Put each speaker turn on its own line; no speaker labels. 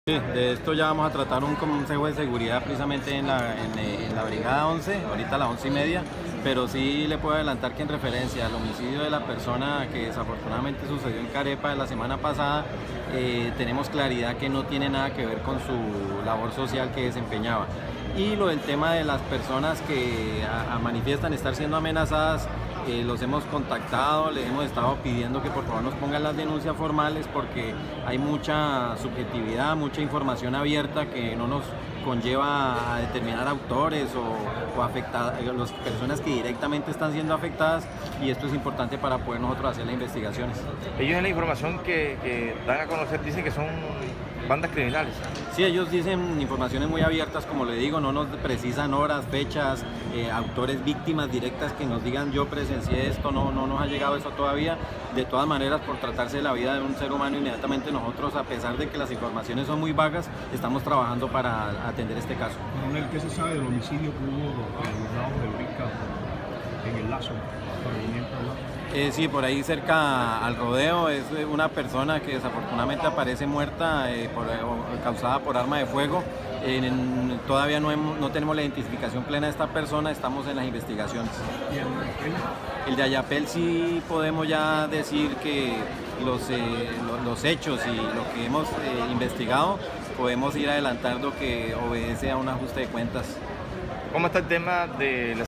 Sí, de esto ya vamos a tratar un consejo de seguridad precisamente en la Brigada 11, ahorita a las 11:30, pero sí le puedo adelantar que en referencia al homicidio de la persona que desafortunadamente sucedió en Carepa de la semana pasada, tenemos claridad que no tiene nada que ver con su labor social que desempeñaba. Y lo del tema de las personas que manifiestan estar siendo amenazadas, los hemos contactado, les hemos estado pidiendo que por favor nos pongan las denuncias formales porque hay mucha subjetividad, mucha información abierta que no nos conlleva a determinar autores o las personas que directamente están siendo afectadas, y esto es importante para poder nosotros hacer las investigaciones.
Ellos en la información que dan a conocer dicen que son bandas criminales.
Sí, ellos dicen informaciones muy abiertas, como le digo, no nos precisan horas, fechas, autores, víctimas directas que nos digan yo presencié esto, no nos ha llegado eso todavía. De todas maneras, por tratarse de la vida de un ser humano, inmediatamente nosotros, a pesar de que las informaciones son muy vagas, estamos trabajando para atender este caso.
Coronel, ¿qué se sabe del homicidio que hubo en el lado de Brica en el Lazo, corregimiento del Lazo?
Sí, por ahí cerca al rodeo es una persona que desafortunadamente aparece muerta causada por arma de fuego. Todavía no tenemos la identificación plena de esta persona, estamos en las investigaciones.
¿Y el
El de Ayapel sí podemos ya decir que los hechos y lo que hemos investigado podemos ir adelantando que obedece a un ajuste de cuentas.
¿Cómo está el tema de la